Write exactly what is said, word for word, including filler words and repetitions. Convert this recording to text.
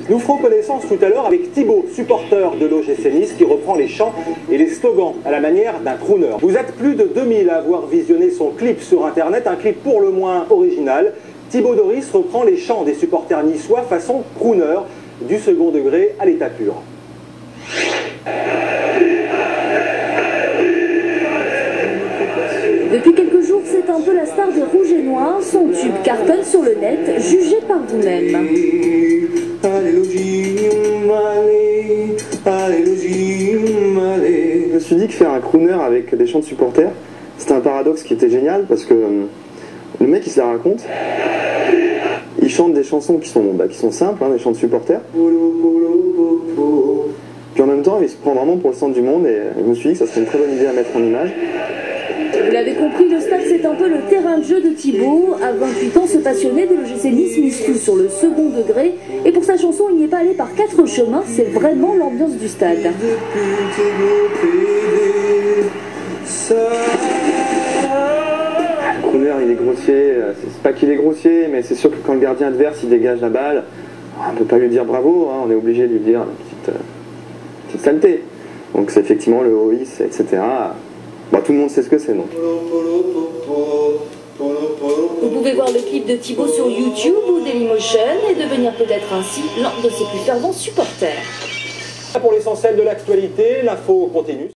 Nous ferons connaissance tout à l'heure avec Thibaut, supporter de l'O G C Nice, qui reprend les chants et les slogans à la manière d'un crooner. Vous êtes plus de deux mille à avoir visionné son clip sur internet, un clip pour le moins original. Thibaut Doris reprend les chants des supporters niçois façon crooner, du second degré à l'état pur. Depuis quelques jours, c'est un peu la star des Rouges et Noirs. Son tube cartonne sur le net, jugé par vous-même. Je me suis dit que faire un crooner avec des chants de supporters, c'était un paradoxe qui était génial parce que euh, le mec il se la raconte, il chante des chansons qui sont, bah, qui sont simples, hein, des chants de supporters. Puis en même temps, il se prend vraiment pour le centre du monde et je me suis dit que ça serait une très bonne idée à mettre en image. Vous l'avez compris, le stade c'est un peu le terrain de jeu de Thibaut. À vingt-huit ans, ce passionné de l'O G C Nice mise tout sur le second degré. Et pour sa chanson, il n'y est pas allé par quatre chemins, c'est vraiment l'ambiance du stade. Le crooner, il est grossier, c'est pas qu'il est grossier, mais c'est sûr que quand le gardien adverse il dégage la balle, on ne peut pas lui dire bravo, hein, on est obligé de lui dire une petite, euh, petite saleté. Donc c'est effectivement le hoïs, et cetera. Bon, tout le monde sait ce que c'est, donc. Vous pouvez voir le clip de Thibaut sur YouTube ou Dailymotion et devenir peut-être ainsi l'un de ses plus fervents supporters. Pour l'essentiel de l'actualité, l'info continue.